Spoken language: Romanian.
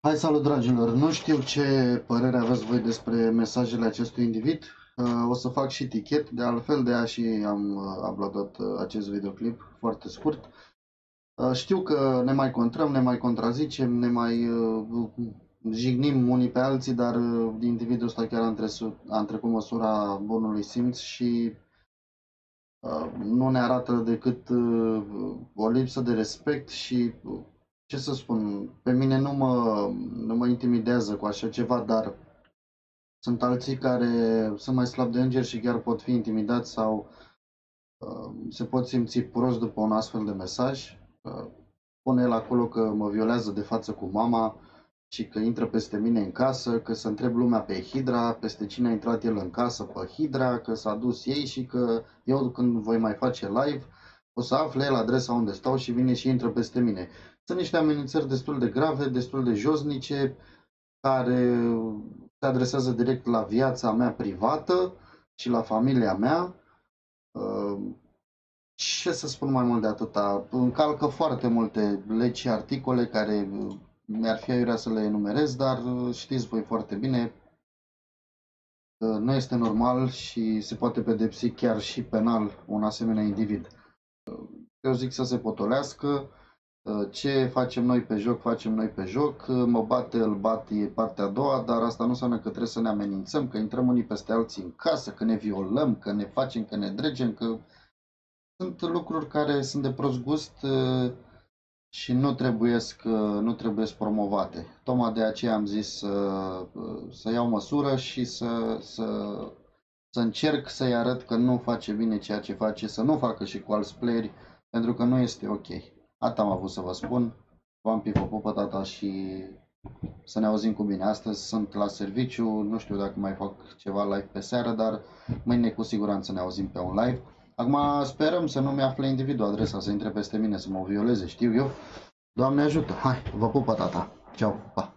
Hai, salut dragilor! Nu știu ce părere aveți voi despre mesajele acestui individ. O să fac și tichet, de altfel de aia și am uploadat acest videoclip foarte scurt. Știu că ne mai contrăm, ne mai contrazicem, ne mai jignim unii pe alții, dar individul ăsta chiar a întrecut măsura bunului simț și nu ne arată decât o lipsă de respect și, ce să spun, pe mine nu mă intimidează cu așa ceva, dar sunt alții care sunt mai slabi de îngeri și chiar pot fi intimidați sau se pot simți prost după un astfel de mesaj. Pune el acolo că mă violează de față cu mama și că intră peste mine în casă, că să întreb lumea pe Hidra, peste cine a intrat el în casă pe Hidra, că s-a dus ei și că eu când voi mai face live o să afle el adresa unde stau și vine și intră peste mine. Sunt niște amenințări destul de grave, destul de josnice, care se adresează direct la viața mea privată și la familia mea. Ce să spun mai mult de atâta? Încalcă foarte multe legi și articole care mi-ar fi aiurea să le enumerez, dar știți voi foarte bine că nu este normal și se poate pedepsi chiar și penal un asemenea individ. Eu zic să se potolească. Ce facem noi pe joc, facem noi pe joc. Mă bate, îl bat, e partea a doua, dar asta nu înseamnă că trebuie să ne amenințăm, că intrăm unii peste alții în casă, că ne violăm, că ne facem, că ne dregem, că sunt lucruri care sunt de prost gust și nu trebuie promovate. Tocmai de aceea am zis să iau măsură și să încerc să-i arăt că nu face bine ceea ce face, să nu facă și cu alți playeri, pentru că nu este ok. Atât am avut să vă spun. V-am pipă pe tata și să ne auzim cu bine. Astăzi sunt la serviciu, nu știu dacă mai fac ceva live pe seară, dar mâine cu siguranță ne auzim pe un live. Acum sperăm să nu-mi afle individul adresa, să intre peste mine, să mă violeze, știu eu. Doamne ajută! Hai, vă pupă tata! Ceau, pa!